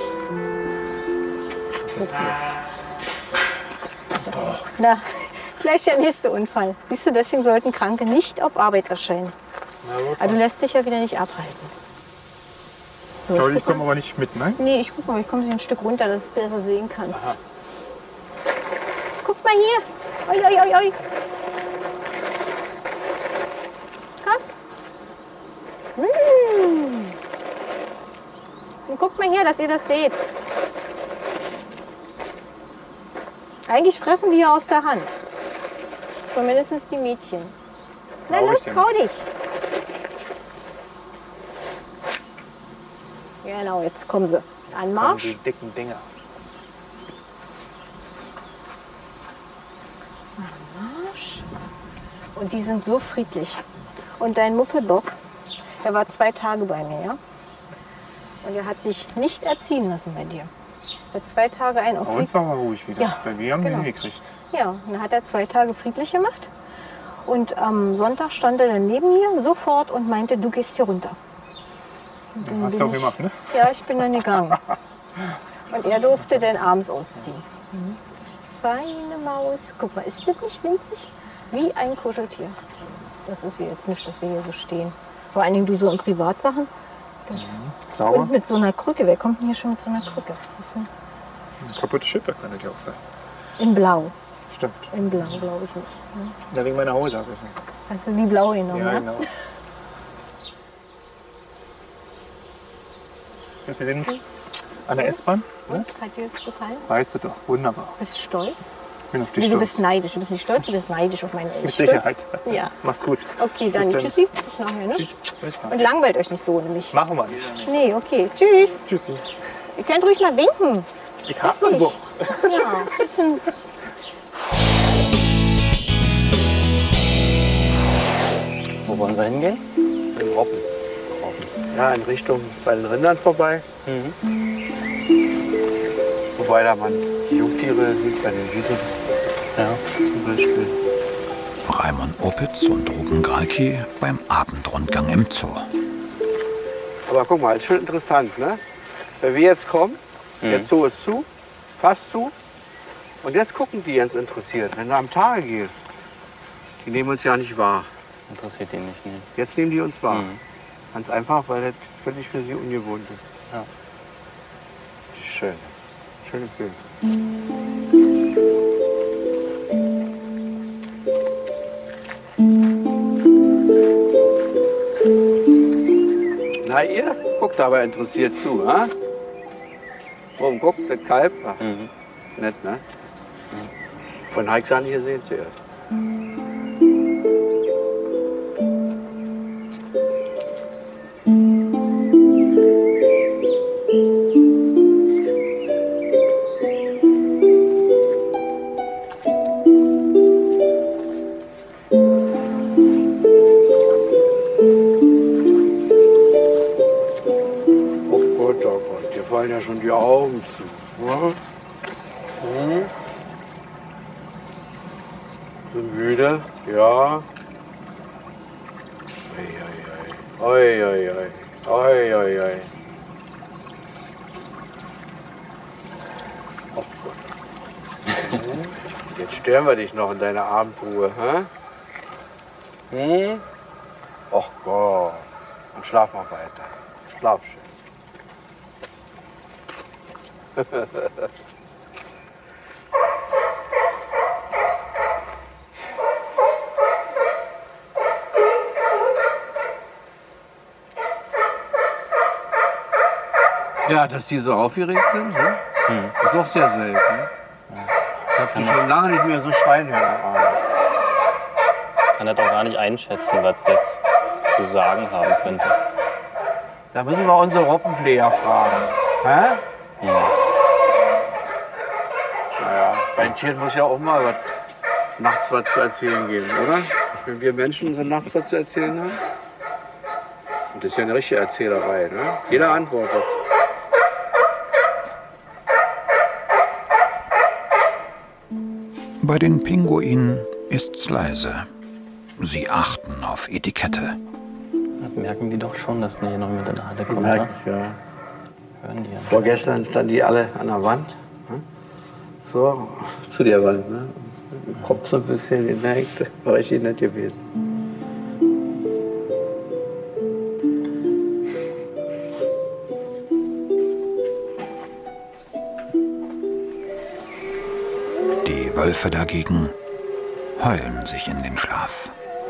[SPEAKER 5] Na, gleich der nächste Unfall. Siehst du, deswegen sollten Kranke nicht auf Arbeit erscheinen. Aber du lässt dich ja wieder nicht abhalten. So,
[SPEAKER 6] Aber
[SPEAKER 5] ich
[SPEAKER 6] die
[SPEAKER 5] guck mal.
[SPEAKER 6] kommen aber nicht mit, ne?
[SPEAKER 5] Nee, ich guck mal, ich komme ein Stück runter, dass du besser sehen kannst. Guck mal hier. Oi, oi, oi, oi. Komm. Mmh. Und guckt mal hier, dass ihr das seht. Eigentlich fressen die ja aus der Hand. Zumindest die Mädchen. Na
[SPEAKER 6] Trau
[SPEAKER 5] los,
[SPEAKER 6] dich
[SPEAKER 5] trau dich. Genau, jetzt kommen sie.
[SPEAKER 6] Kommen
[SPEAKER 5] Anmarsch.
[SPEAKER 6] die dicken Dinger.
[SPEAKER 5] Und die sind so friedlich. Und dein Muffelbock, Der war zwei Tage bei mir, ja. Und er hat sich nicht erziehen lassen bei dir. Er hat zwei Tage einen auf
[SPEAKER 2] Bei uns war er ruhig wieder.
[SPEAKER 5] Ja,
[SPEAKER 2] Weil wir haben
[SPEAKER 5] genau.
[SPEAKER 2] ihn hingekriegt.
[SPEAKER 5] Ja, und dann hat er zwei Tage friedlich gemacht. Und am Sonntag stand er dann neben mir sofort und meinte, du gehst hier runter. Und dann
[SPEAKER 2] Hast
[SPEAKER 5] bin
[SPEAKER 2] du auch
[SPEAKER 5] ich-
[SPEAKER 2] gemacht, ne?
[SPEAKER 5] Ja, ich bin dann gegangen. Und er durfte dann abends ausziehen. Mhm. Feine Maus. Guck mal, ist das nicht winzig? Wie ein Kuscheltier. Das ist hier jetzt nicht, dass wir hier so stehen. Vor allen Dingen du so in Privatsachen. Das
[SPEAKER 2] Sauber.
[SPEAKER 5] Und mit so einer Krücke. Wer kommt denn hier schon mit so einer Krücke? Das ist ein-
[SPEAKER 2] Ein kaputtes Schippe kann das ja auch sein.
[SPEAKER 5] in Blau.
[SPEAKER 2] Stimmt.
[SPEAKER 5] In Blau glaube ich nicht. Ne?
[SPEAKER 2] Ja, wegen meiner Hose habe ich nicht.
[SPEAKER 5] Hast du die blaue genommen,
[SPEAKER 2] Ja,
[SPEAKER 5] ne?
[SPEAKER 2] genau. Jetzt, wir sehen uns an der S-Bahn. Ne?
[SPEAKER 5] Und, hat dir das gefallen?
[SPEAKER 2] Weißt du doch, wunderbar.
[SPEAKER 5] Bist du stolz?
[SPEAKER 2] Ich bin auf dich
[SPEAKER 5] Nee, du
[SPEAKER 2] stolz.
[SPEAKER 5] bist neidisch. Du bist nicht stolz, du bist neidisch auf meine
[SPEAKER 2] Mit
[SPEAKER 5] Stolz.
[SPEAKER 2] Sicherheit.
[SPEAKER 5] Ja.
[SPEAKER 2] Mach's gut.
[SPEAKER 5] Okay, dann
[SPEAKER 2] Bis dann.
[SPEAKER 5] tschüssi. Bis nachher, ne?
[SPEAKER 2] Tschüss. Bis dann.
[SPEAKER 5] Und langweilt euch nicht so nämlich.
[SPEAKER 2] Machen wir nicht.
[SPEAKER 5] Nee, okay. Tschüss.
[SPEAKER 2] Tschüssi.
[SPEAKER 5] Ihr könnt ruhig mal winken.
[SPEAKER 2] Ich hab
[SPEAKER 5] Richtig.
[SPEAKER 2] irgendwo.
[SPEAKER 5] Ja. Bisschen.
[SPEAKER 11] Wo wollen wir hingehen?
[SPEAKER 12] In Robben. Ja, in Richtung bei den Rindern vorbei. Wobei da man die Jungtiere sieht, bei den Wiesen. Ja, zum Beispiel.
[SPEAKER 1] Raimund Opitz und Ruben Galki beim Abendrundgang im Zoo.
[SPEAKER 12] Aber guck mal, ist schon interessant, ne? Wenn wir jetzt kommen, der Zoo ist zu, fast zu. Und jetzt gucken die ganz interessiert. Wenn du am Tage gehst, die nehmen uns ja nicht wahr.
[SPEAKER 11] Interessiert die nicht, ne?
[SPEAKER 12] Jetzt nehmen die uns wahr. Ganz einfach, weil das völlig für sie ungewohnt ist.
[SPEAKER 11] Ja.
[SPEAKER 12] Das ist schön. Schönes Bild. Na, ihr guckt aber interessiert zu, ha? Warum guckt das Kalb? Ach, nett, ne? Von Heik's an gesehen zuerst. Oh Gott, oh Gott, dir fallen ja schon die Augen zu. Hm? Hm? Sind müde? Ja. Oi, oi, oi. Oi, oi, oi. Oh Gott. Hm? Jetzt stören wir dich noch in deiner Abendruhe, hä? Hm? Och Gott. Und schlaf mal weiter. Schlaf schön. Ja, dass die so aufgeregt sind, ne? Das ist auch sehr selten. Ich habe die schon lange nicht mehr so schreien hören am Abend.
[SPEAKER 11] Ich kann das auch gar nicht einschätzen, was das jetzt zu sagen haben könnte.
[SPEAKER 12] Da müssen wir unsere Robbenpfleger fragen. Hä?
[SPEAKER 11] Ja.
[SPEAKER 12] Naja, bei den Tieren muss ja auch mal was nachts was zu erzählen geben, oder? Wenn wir Menschen so nachts was zu erzählen haben. Und das ist ja eine richtige Erzählerei, ne? Jeder antwortet.
[SPEAKER 1] Bei den Pinguinen ist's leise. Sie achten auf Etikette.
[SPEAKER 11] Das merken die doch schon, dass die noch mit in der Halle
[SPEAKER 12] Die
[SPEAKER 11] kommt.
[SPEAKER 12] merken
[SPEAKER 11] ne?
[SPEAKER 12] es, ja.
[SPEAKER 11] Hören die ja.
[SPEAKER 12] Vorgestern standen die alle an der Wand. Ne? So, zu der Wand. Ne? Den Kopf so ein bisschen geneigt. War richtig nett gewesen.
[SPEAKER 1] Die Wölfe dagegen heulen sich in den Schlaf.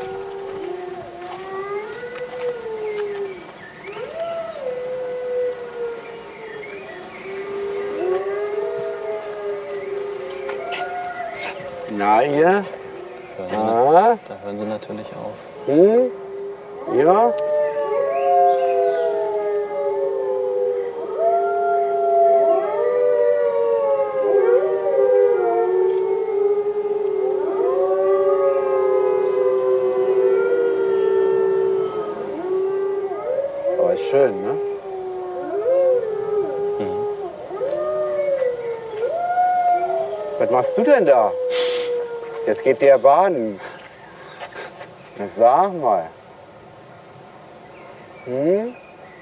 [SPEAKER 12] Na, ihr?
[SPEAKER 11] Hören sie,
[SPEAKER 12] Ah?
[SPEAKER 11] Da hören sie natürlich auf.
[SPEAKER 12] Hm? Ja? Aber ist schön, ne?
[SPEAKER 11] Mhm.
[SPEAKER 12] Was machst du denn da? Jetzt geht der baden. Na, sag mal. Hm?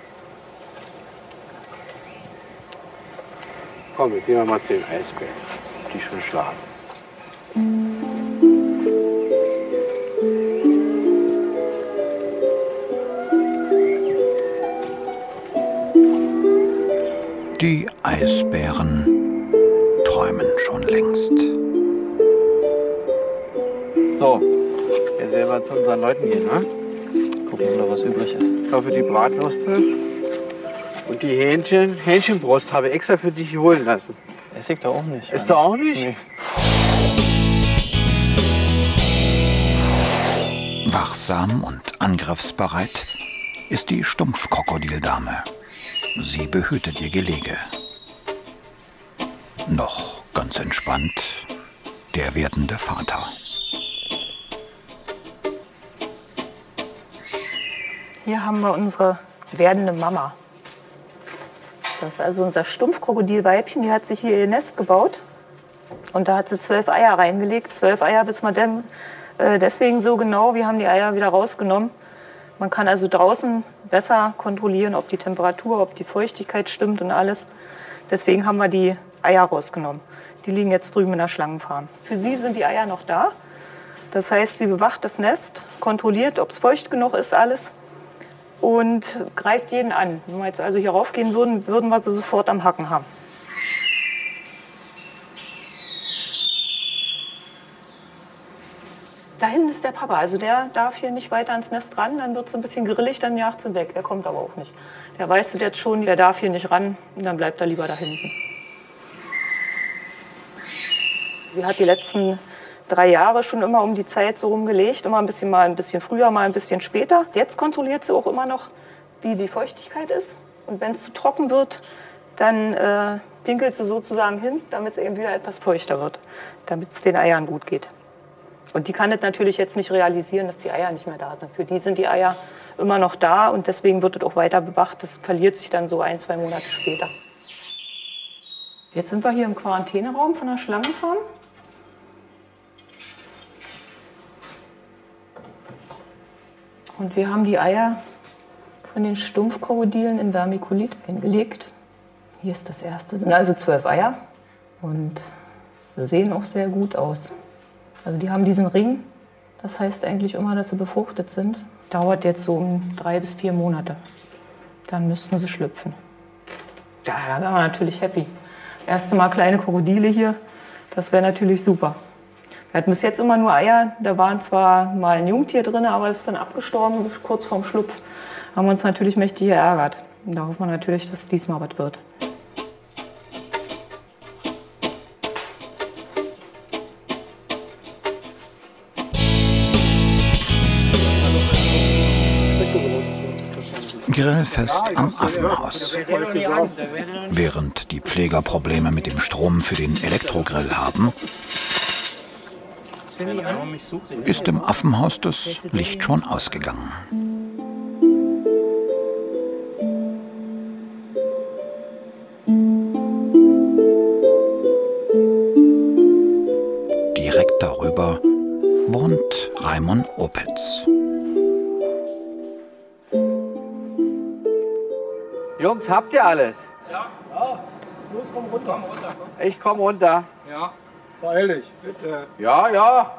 [SPEAKER 12] Komm, jetzt gehen wir mal zu den Eisbären. Die schon schlafen.
[SPEAKER 1] Die Eisbären träumen schon längst.
[SPEAKER 12] So, jetzt werden wir zu unseren Leuten gehen, ne?
[SPEAKER 11] Gucken, ob noch was übrig ist.
[SPEAKER 12] Ich hoffe, die Bratwürste und die Hähnchen. Hähnchenbrust habe ich extra für dich holen lassen.
[SPEAKER 11] Esse ich da auch nicht.
[SPEAKER 12] Ist da auch nicht?
[SPEAKER 11] Nee.
[SPEAKER 1] Wachsam und angriffsbereit ist die Stumpfkrokodildame. Sie behütet ihr Gelege. Noch ganz entspannt der werdende Vater.
[SPEAKER 10] Hier haben wir unsere werdende Mama. Das ist also unser Stumpfkrokodilweibchen. Die hat sich hier ihr Nest gebaut. Und da hat sie zwölf Eier reingelegt. Zwölf Eier wissen wir dem, äh, deswegen so genau. Wir haben die Eier wieder rausgenommen. Man kann also draußen besser kontrollieren, ob die Temperatur, ob die Feuchtigkeit stimmt und alles. Deswegen haben wir die Eier rausgenommen. Die liegen jetzt drüben in der Schlangenfarm. Für sie sind die Eier noch da. Das heißt, sie bewacht das Nest, kontrolliert, ob es feucht genug ist, alles. Und greift jeden an. Wenn wir jetzt also hier raufgehen würden, würden wir sie sofort am Hacken haben. Da hinten ist der Papa, also der darf hier nicht weiter ans Nest ran, dann wird es ein bisschen grillig, dann jagt sie weg. Er kommt aber auch nicht. Der weiß jetzt schon, der darf hier nicht ran und dann bleibt er lieber da hinten. Sie hat die letzten drei Jahre schon immer um die Zeit so rumgelegt, immer ein bisschen mal ein bisschen früher, mal ein bisschen später. Jetzt kontrolliert sie auch immer noch, wie die Feuchtigkeit ist. Und wenn es zu trocken wird, dann äh, pinkelt sie sozusagen hin, damit es eben wieder etwas feuchter wird, damit es den Eiern gut geht. Und die kann das natürlich jetzt nicht realisieren, dass die Eier nicht mehr da sind. Für die sind die Eier immer noch da und deswegen wird es auch weiter bewacht. Das verliert sich dann so ein, zwei Monate später. Jetzt sind wir hier im Quarantäneraum von der Schlangenfarm. Und wir haben die Eier von den Stumpfkrokodilen in Vermiculit eingelegt. Hier ist das erste. Das sind also zwölf Eier und sehen auch sehr gut aus. Also die haben diesen Ring, das heißt eigentlich immer, dass sie befruchtet sind. Dauert jetzt so um drei bis vier Monate. Dann müssten sie schlüpfen. Ja, da wären wir natürlich happy. Erste Mal kleine Krokodile hier, das wäre natürlich super. Wir hatten bis jetzt immer nur Eier, da waren zwar mal ein Jungtier drin, aber das ist dann abgestorben, kurz vorm Schlupf. Haben wir uns natürlich mächtig geärgert. Und da hoffen wir natürlich, dass diesmal was wird.
[SPEAKER 1] Grillfest am Affenhaus. Während die Pfleger Probleme mit dem Strom für den Elektrogrill haben, ist im Affenhaus das Licht schon ausgegangen. Direkt darüber wohnt Raimund Opitz.
[SPEAKER 12] Jungs, habt ihr alles?
[SPEAKER 3] Ja. Ja. Los, komm runter. Komm runter komm.
[SPEAKER 12] Ich komm runter.
[SPEAKER 3] Ja. Beeil dich, bitte.
[SPEAKER 12] Ja, ja.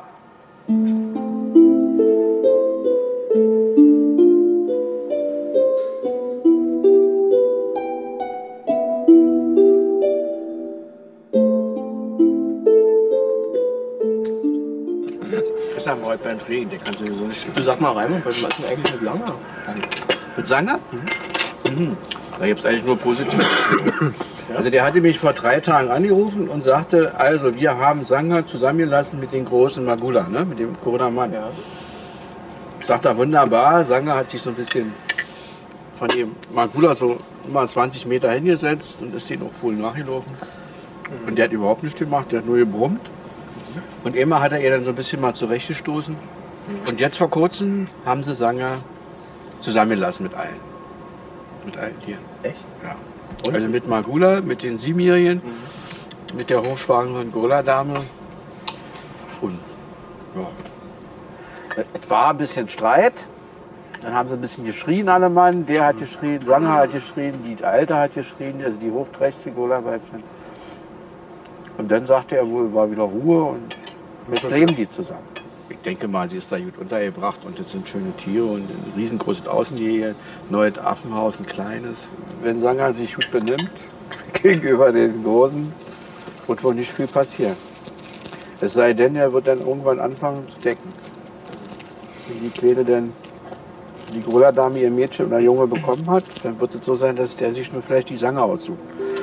[SPEAKER 6] Das haben wir heute beim Training, der kann sowieso nicht.
[SPEAKER 8] Du sag mal, Raimund, was machst du eigentlich mit Langer?
[SPEAKER 6] Mit Sanger? Mhm. Mhm. Da gibt es eigentlich nur positiv. Also der hatte mich vor drei Tagen angerufen und sagte, also wir haben Sanger zusammengelassen mit dem großen Magula, ne? Mit dem Corona-Mann. Ja. Sagt er, wunderbar, Sanger hat sich so ein bisschen von dem Magula so mal zwanzig Meter hingesetzt und ist den auch wohl nachgelaufen. Mhm. Und der hat überhaupt nichts gemacht, der hat nur gebrummt. Und immer hat er ihr dann so ein bisschen mal zurechtgestoßen. Und jetzt vor kurzem haben sie Sanger zusammengelassen mit allen.
[SPEAKER 12] mit allen Tieren.
[SPEAKER 9] Echt?
[SPEAKER 12] Ja. Und? Also mit Magula, mit den Siebenjährigen, mhm. mit der hochschwangeren Gorilla-Dame. Und ja. Es war ein bisschen Streit. Dann haben sie ein bisschen geschrien, alle Mann. Der hat geschrien, Sanger hat geschrien, die Alte hat geschrien, also die hochträchtige Gorilla-Weibchen. Und dann sagte er wohl, war wieder Ruhe und jetzt leben die zusammen. Ich denke mal, sie ist da gut untergebracht und das sind schöne Tiere und ein riesengroßes Außengehege, neues Affenhaus, ein kleines. Wenn Sanger sich gut benimmt, gegenüber den Großen, wird wohl nicht viel passieren. Es sei denn, er wird dann irgendwann anfangen zu decken. Wenn die Kleine dann, die Gorilla-Dame ihr Mädchen oder Junge bekommen hat, dann wird es so sein, dass der sich nur vielleicht die Sanger aussucht.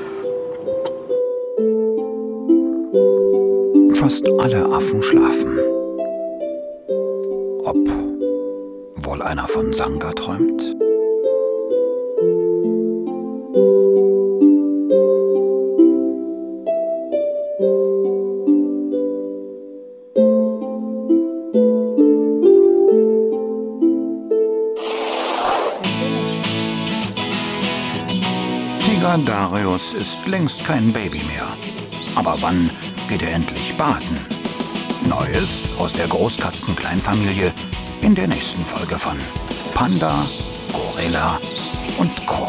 [SPEAKER 1] Fast alle Affen schlafen. Ob wohl einer von Sanga träumt? Tiger Darius ist längst kein Baby mehr. Aber wann geht er endlich baden? Neues aus der Großkatzen-Kleinfamilie in der nächsten Folge von Panda, Gorilla und Co.